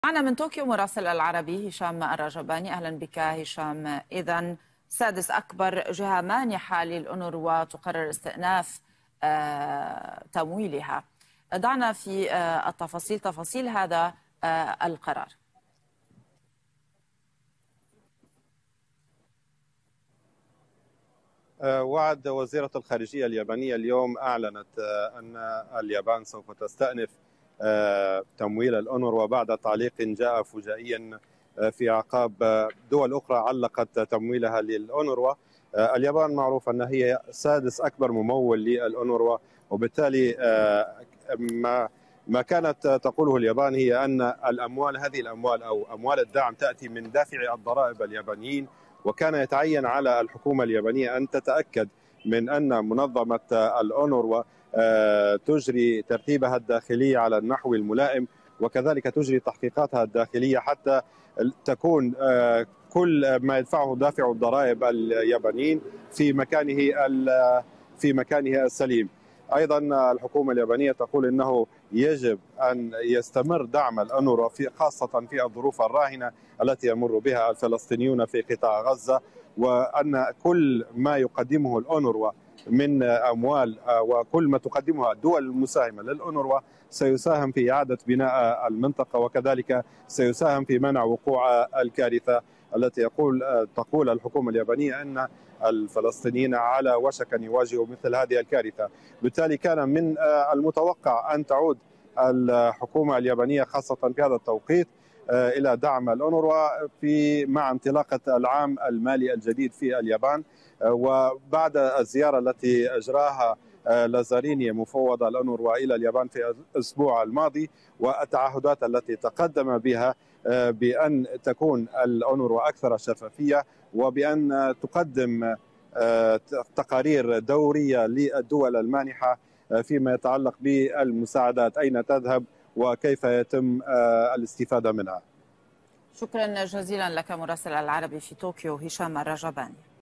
معنا من طوكيو مراسل العربي هشام الرجباني. أهلا بك هشام. إذن سادس أكبر جهة مانحة للأونروا تقرر استئناف تمويلها. ضعنا في تفاصيل هذا القرار. وعد وزيرة الخارجية اليابانية اليوم أعلنت أن اليابان سوف تستأنف تمويل الأونروا بعد تعليق جاء فجائيا في أعقاب دول أخرى علقت تمويلها للأونروا. اليابان معروف أنها هي سادس أكبر ممول للأونروا، وبالتالي ما كانت تقوله اليابان هي أن هذه الأموال أو أموال الدعم تأتي من دافعي الضرائب اليابانيين، وكان يتعين على الحكومة اليابانية أن تتأكد من أن منظمة الأونروا تجري ترتيبها الداخلي على النحو الملائم، وكذلك تجري تحقيقاتها الداخلية حتى تكون كل ما يدفعه دافع الضرائب اليابانيين في مكانه السليم. أيضا الحكومة اليابانية تقول أنه يجب أن يستمر دعم الأونروا خاصة في الظروف الراهنة التي يمر بها الفلسطينيون في قطاع غزة، وأن كل ما يقدمه الأونروا من أموال وكل ما تقدمها الدول المساهمة للأونروا سيساهم في إعادة بناء المنطقة، وكذلك سيساهم في منع وقوع الكارثة التي تقول الحكومة اليابانية أن الفلسطينيين على وشك أن يواجهوا مثل هذه الكارثة. بالتالي كان من المتوقع أن تعود الحكومة اليابانية خاصة في هذا التوقيت إلى دعم الأونروا مع انطلاقة العام المالي الجديد في اليابان، وبعد الزيارة التي أجراها لازاريني مفوض الأونروا إلى اليابان في الأسبوع الماضي، والتعهدات التي تقدم بها بأن تكون الأونروا أكثر شفافية، وبأن تقدم تقارير دورية للدول المانحة فيما يتعلق بالمساعدات، أين تذهب وكيف يتم الاستفادة منها. شكرا جزيلا لك مراسل العربي في طوكيو هشام الرجباني.